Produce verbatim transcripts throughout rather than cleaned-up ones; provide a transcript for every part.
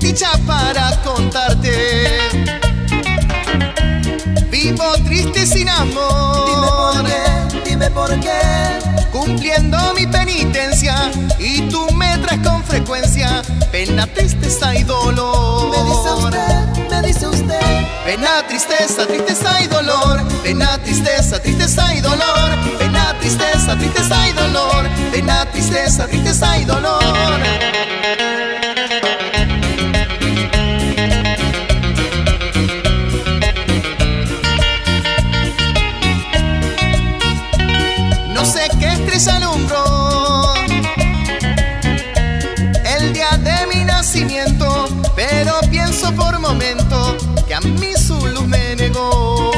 desdicha para contarte. Vivo triste sin amor. Dime por qué, dime por qué. Cumpliendo mi penitencia y tú me traes con frecuencia pena, tristeza y dolor. Me dice usted, me dice usted. Pena, tristeza, tristeza y dolor. Pena, tristeza, tristeza y dolor. Pena, tristeza, tristeza y dolor. Pena, tristeza, tristeza y dolor. No sé qué estrella alumbró el día de mi nacimiento, pero pienso por momento que a mí su luz me negó.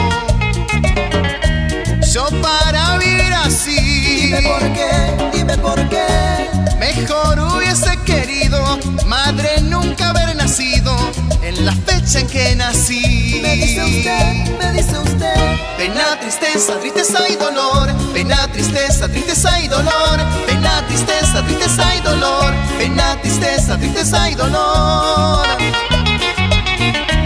Yo para vivir así, Dime por qué, dime por qué. mejor hubiese querido, madre, nunca haber nacido en la fecha en que nací. Me dice usted, me dice usted. Pena, tristeza, tristeza y dolor. Pena, tristeza, tristeza y dolor. Pena, tristeza, tristeza y dolor. Pena, tristeza, tristeza y dolor.